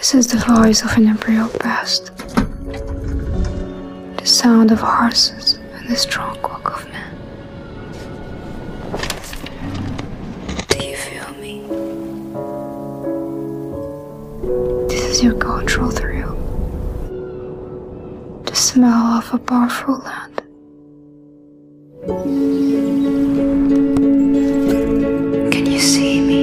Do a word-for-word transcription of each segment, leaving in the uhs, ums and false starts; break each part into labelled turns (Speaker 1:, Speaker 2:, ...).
Speaker 1: This is the voice of an embryo past, the sound of horses and the strong walk of men. Do you feel me? This is your cultural thrill, the smell of a powerful land. Can you see me?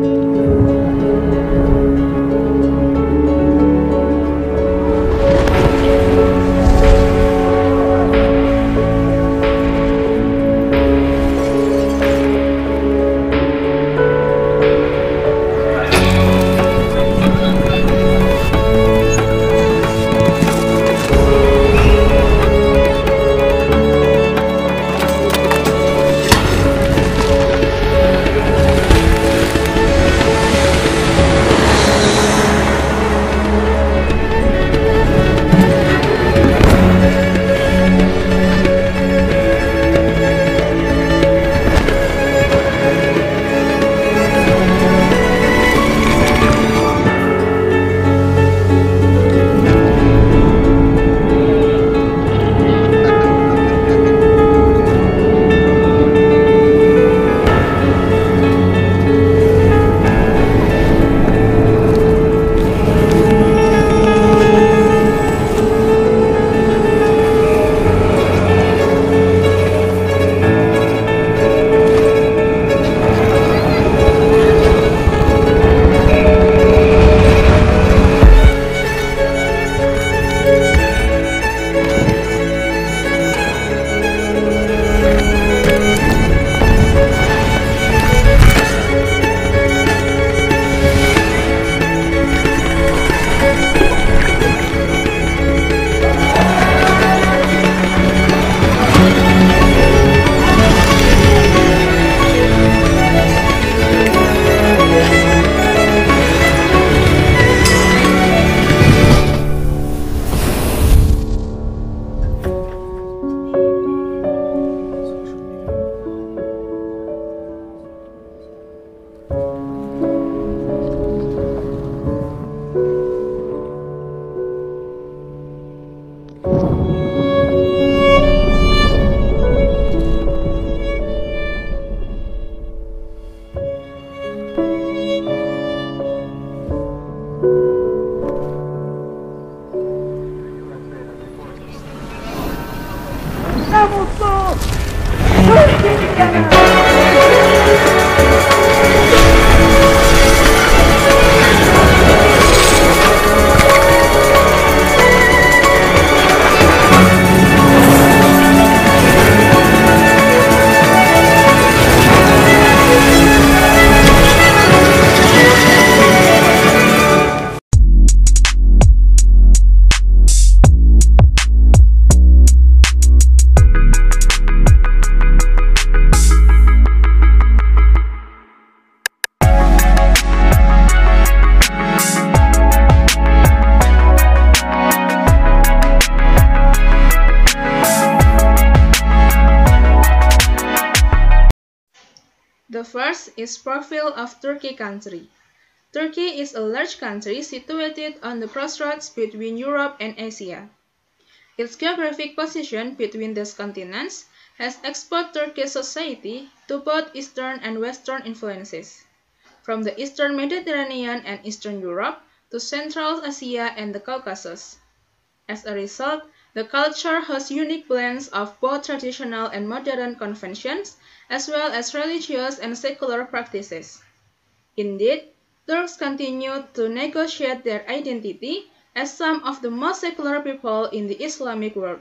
Speaker 2: The first is profile of Turkey country. Turkey is a large country situated on the crossroads between Europe and Asia. Its geographic position between these continents has exposed Turkish society to both Eastern and Western influences, from the Eastern Mediterranean and Eastern Europe to Central Asia and the Caucasus. As a result, the culture has unique blends of both traditional and modern conventions, as well as religious and secular practices. Indeed, Turks continue to negotiate their identity as some of the most secular people in the Islamic world.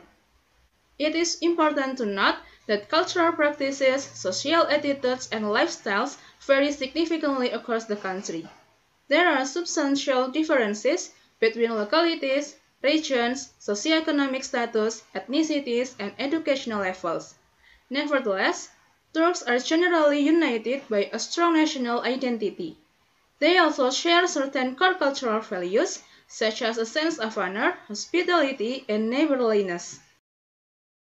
Speaker 2: It is important to note that cultural practices, social attitudes, and lifestyles vary significantly across the country. There are substantial differences between localities, regions, socioeconomic status, ethnicities, and educational levels. Nevertheless, Turks are generally united by a strong national identity. They also share certain core cultural values, such as a sense of honor, hospitality, and neighborliness.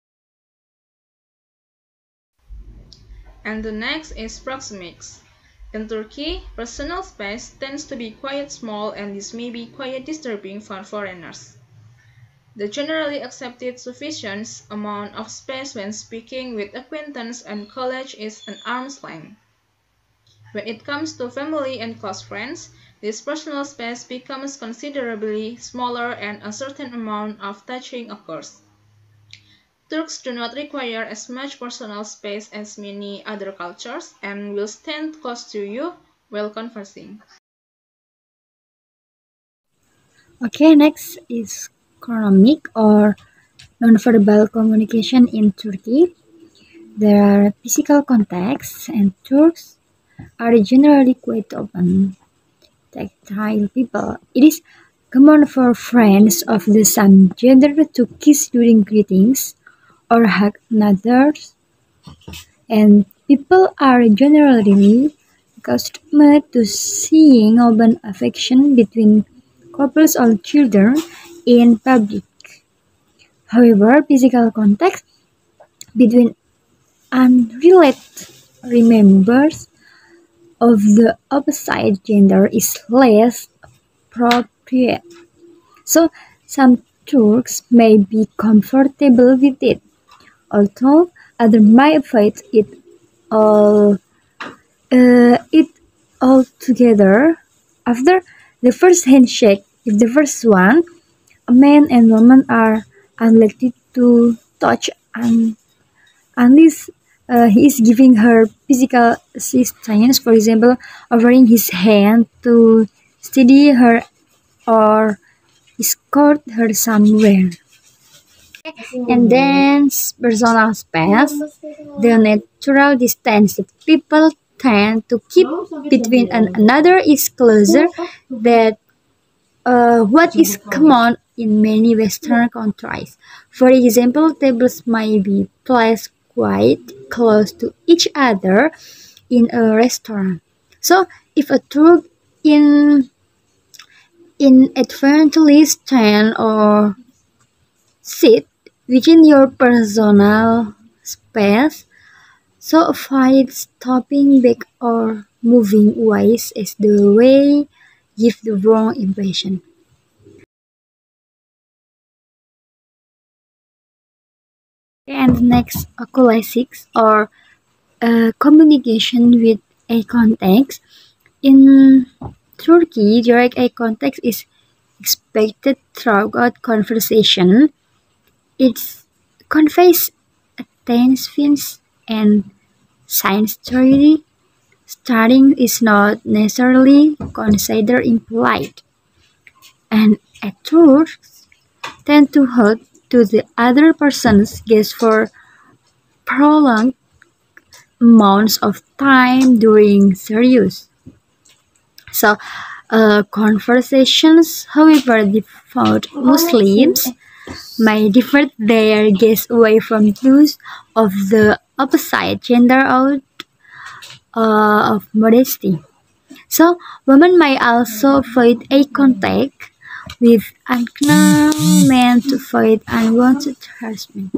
Speaker 2: And the next is proxemics. In Turkey, personal space tends to be quite small, and this may be quite disturbing for foreigners. The generally accepted sufficient amount of space when speaking with acquaintance and colleagues is an arm's length. When it comes to family and close friends, this personal space becomes considerably smaller and a certain amount of touching occurs. Turks do not require as much personal space as many other cultures and will stand close to you while conversing.
Speaker 3: Okay, next is chronomic or nonverbal communication in Turkey. There are physical contacts, and Turks are generally quite open, tactile people. It is common for friends of the same gender to kiss during greetings or hug others, and people are generally accustomed to seeing open affection between couples or children in public. However, physical contact between unrelated members of the opposite gender is less appropriate. So, some Turks may be comfortable with it, although others might avoid it all uh, it altogether. After the first handshake, if the first one, a man and woman are unlikely to touch un- unless uh, he is giving her physical assistance, for example, offering his hand to steady her or escort her somewhere. And then personal space, the natural distance that people tend to keep between one another is closer than uh, what is common in many Western countries. For example, tables might be placed quite close to each other in a restaurant. So, if a Turk in inadvertently stand or sit within your personal space, so avoid stopping back or moving ways as the way give the wrong impression. And next, oculesics or uh, communication with eye contact. In Turkey, direct eye contact is expected throughout conversation. It conveys attention and sincerity. Studying is not necessarily considered impolite, and actors tend to hold to the other person's gaze for prolonged amounts of time during serious. So, uh, conversations, however, devout Muslims may divert their gaze away from those of the opposite gender out uh, of modesty. So, women may also avoid eye contact with unknown men to avoid unwanted harassment.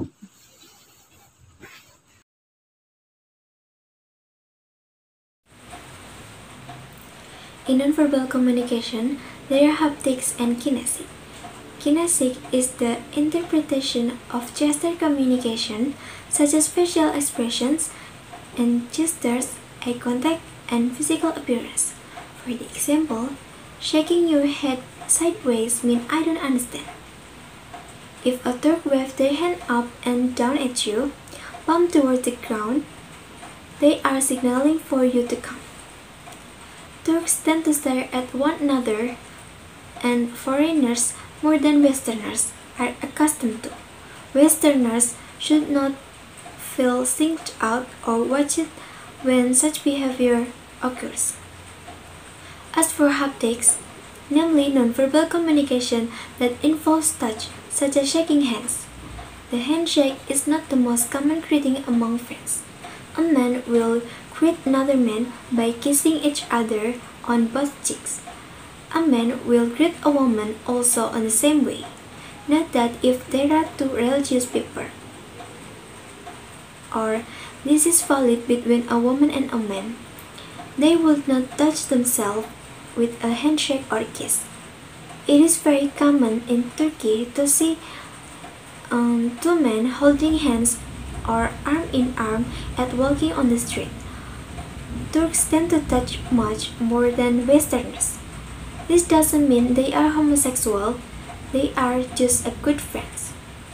Speaker 4: In nonverbal communication, there are haptics and kinetic. Kinetic is the interpretation of gesture communication, such as facial expressions and gestures, eye contact, and physical appearance. For the example, shaking your head sideways means I don't understand. If a Turk waves their hand up and down at you, palm towards the ground, they are signaling for you to come. Turks tend to stare at one another, and foreigners, more than Westerners, are accustomed to. Westerners should not feel singled out or watched when such behavior occurs. As for haptics, namely nonverbal communication that involves touch, such as shaking hands, the handshake is not the most common greeting among friends. A man will greet another man by kissing each other on both cheeks. A man will greet a woman also on the same way. Note that if there are two religious people, or this is valid between a woman and a man, They would not touch themselves with a handshake or kiss. It is very common in Turkey to see um, two men holding hands or arm in arm at walking on the street. Turks tend to touch much more than Westerners. This doesn't mean they are homosexual, they are just a good friends.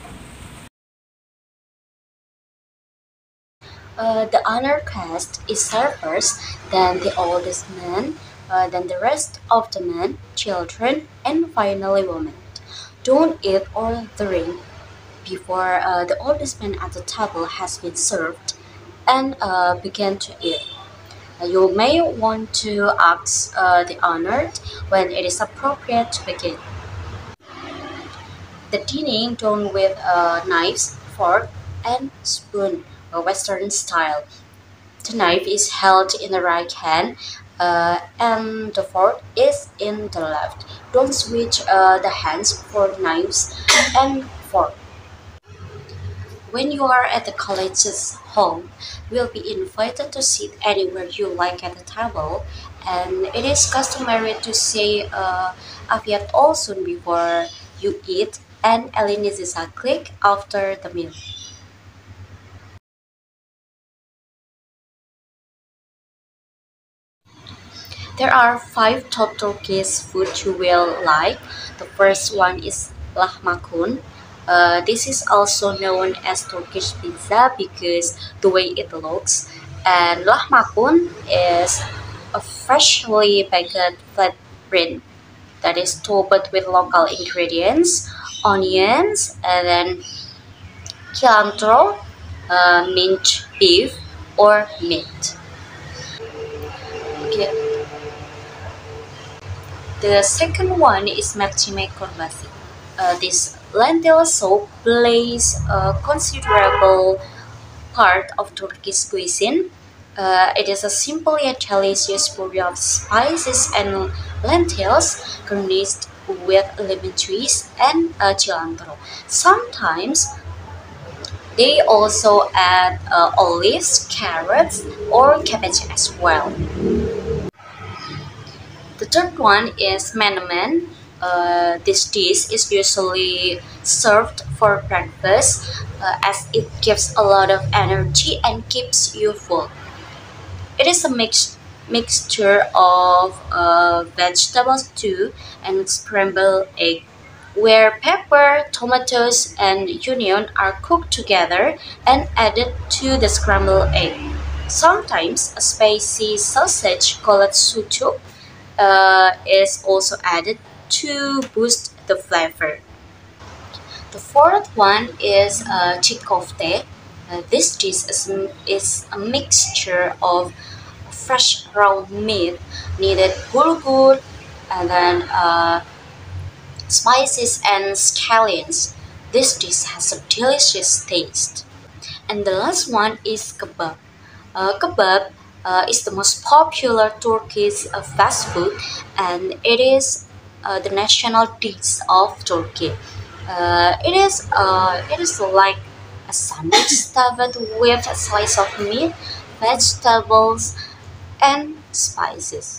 Speaker 5: Uh, the honor caste is served first, then the oldest man, uh, then the rest of the men, children, and finally women. Don't eat or drink before uh, the oldest man at the table has been served and uh, begin to eat. Uh, you may want to ask uh, the honored when it is appropriate to begin. The dining done with uh, knives, fork, and spoon, a Western style. The knife is held in the right hand uh, and the fork is in the left. Don't switch uh, the hands for knives and fork. When you are at the college's home, you will be invited to sit anywhere you like at the table, and it is customary to say uh, Afiat Olsun before you eat and Eliniziza click after the meal. There are five top Turkish food you will like. The first one is lahmacun. Uh, this is also known as Turkish pizza because the way it looks. And lahmacun is a freshly baked flat bread that is topped with local ingredients, onions, and then cilantro, uh, minced beef, or meat. Okay. The second one is mercimek korbasi. Uh, this lentil soup plays a considerable part of Turkish cuisine. Uh, it is a simple yet delicious puree of spices and lentils garnished with lemon juice and uh, cilantro. Sometimes they also add uh, olives, carrots, or cabbage as well. The third one is menemen. Uh, this dish is usually served for breakfast uh, as it gives a lot of energy and keeps you full. It is a mix, mixture of uh, vegetable stew and scrambled egg, where pepper, tomatoes, and onion are cooked together and added to the scrambled egg. Sometimes a spicy sausage called sucuk uh, is also added to boost the flavor. The fourth one is uh, chikofte. Uh, this dish is, is a mixture of fresh raw meat, kneaded bulgur, and then uh, spices and scallions. This dish has a delicious taste. And the last one is kebab. Uh, kebab uh, is the most popular Turkish uh, fast food, and it is uh, the national dish of Turkey. Uh, it is uh, it is like a sandwich stuffed with a slice of meat, vegetables, and spices.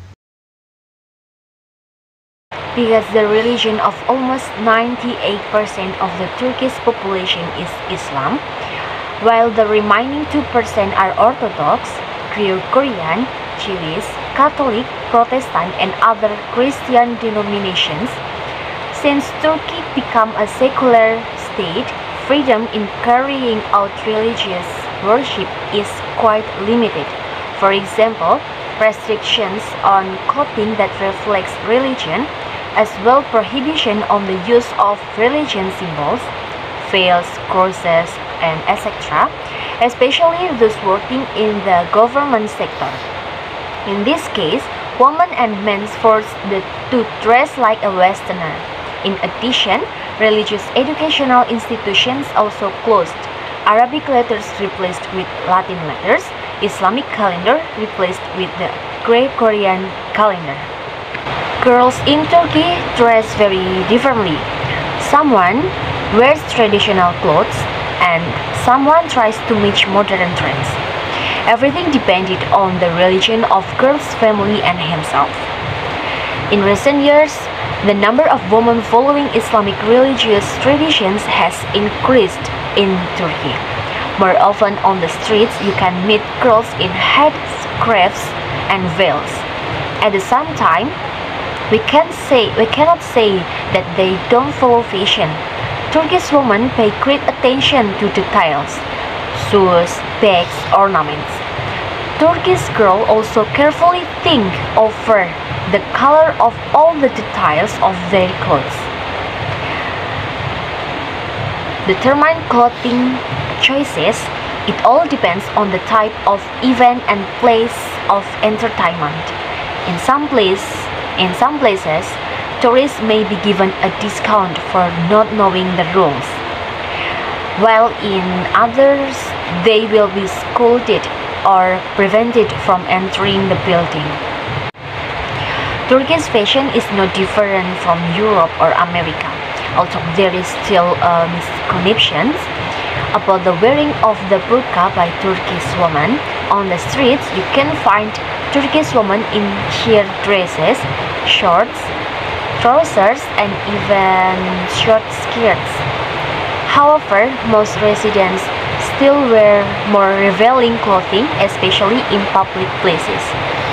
Speaker 6: Because the religion of almost ninety-eight percent of the Turkish population is Islam, while the remaining two percent are Orthodox, Gregorian, Jewish, Catholic, Protestant, and other Christian denominations. Since Turkey became a secular state, freedom in carrying out religious worship is quite limited. For example, restrictions on clothing that reflects religion, as well prohibition on the use of religion symbols, veils, crosses, and et cetera, especially those working in the government sector. In this case, women and men forced the, to dress like a Westerner. In addition, religious educational institutions also closed. Arabic letters replaced with Latin letters, Islamic calendar replaced with the Gregorian calendar. Girls in Turkey dress very differently. Someone wears traditional clothes and someone tries to match modern trends. Everything depended on the religion of girl's family and himself. In recent years, the number of women following Islamic religious traditions has increased in Turkey. More often on the streets, you can meet girls in headscarves and veils. At the same time, we can say we cannot say that they don't follow fashion. Turkish women pay great attention to details, shoes, bags, ornaments. Turkish girls also carefully think over the color of all the details of their clothes. Determine clothing choices. It all depends on the type of event and place of entertainment. In some place, in some places, tourists may be given a discount for not knowing the rules, while in others they will be scolded or prevented from entering the building. Turkish fashion is no different from Europe or America, although there is still a misconception about the wearing of the burqa by Turkish women. On the streets, you can find Turkish women in sheer dresses, shorts, trousers, and even short skirts. However, most residents still wear more revealing clothing, especially in public places.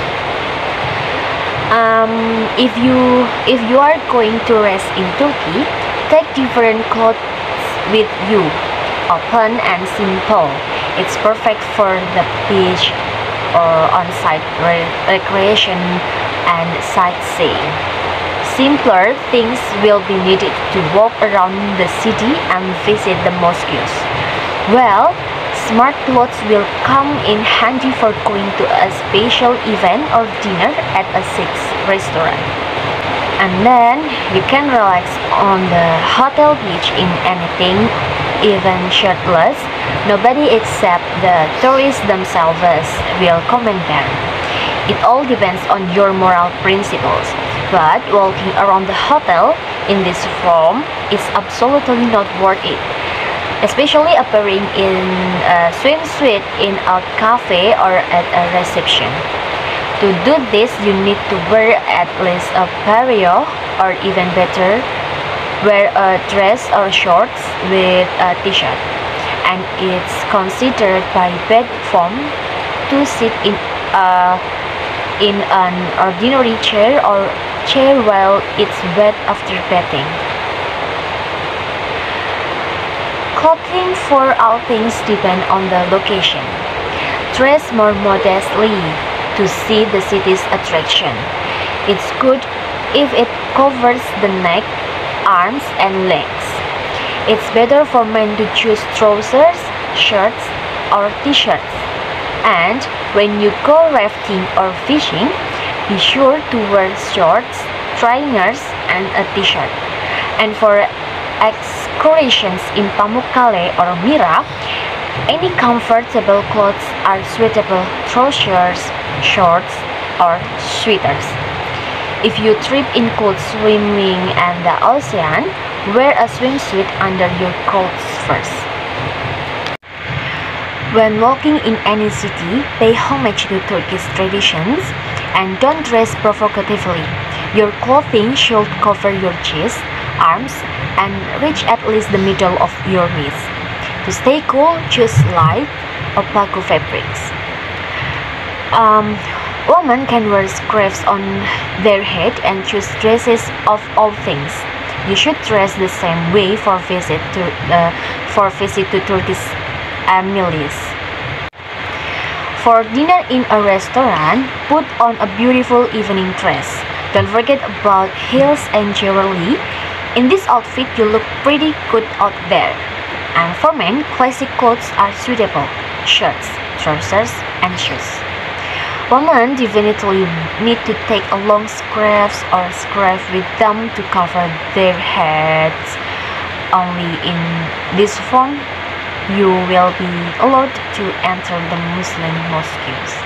Speaker 6: Um, if you if you are going to rest in Turkey, take different clothes with you, open and simple. It's perfect for the beach or on-site re recreation and sightseeing. Simpler things will be needed to walk around the city and visit the mosques. Well, smart clothes will come in handy for going to a special event or dinner at a six restaurant. And then you can relax on the hotel beach in anything, even shirtless. Nobody except the tourists themselves will comment there. It all depends on your moral principles. But walking around the hotel in this form is absolutely not worth it, especially appearing in a swimsuit in a cafe or at a reception. To do this, you need to wear at least a pareo, or even better, wear a dress or shorts with a t-shirt. And it's considered by bad form to sit in a in an ordinary chair or chair while it's wet after bathing. Clothing for outings depend on the location. Dress more modestly to see the city's attraction. It's good if it covers the neck, arms, and legs. It's better for men to choose trousers, shirts, or t-shirts. And when you go rafting or fishing, be sure to wear shorts, trainers, and a t-shirt. And for excursions in Pamukkale or Mira, any comfortable clothes are suitable: trousers, shorts, or sweaters. If you trip includes swimming and the ocean, wear a swimsuit under your clothes first. When walking in any city, pay homage to Turkish traditions and don't dress provocatively. Your clothing should cover your chest, arms, and reach at least the middle of your knees. To stay cool, choose light, opaque fabrics. Um, women can wear scarves on their head and choose dresses of all things. You should dress the same way for visit to uh, for visit to Turkish families. For dinner in a restaurant, put on a beautiful evening dress. Don't forget about heels and jewelry. In this outfit, you look pretty good out there. And for men, classic clothes are suitable: shirts, trousers, and shoes. Women definitely need to take a long scarves or scarf with them to cover their heads. Only in this form you will be allowed to enter the Muslim mosques.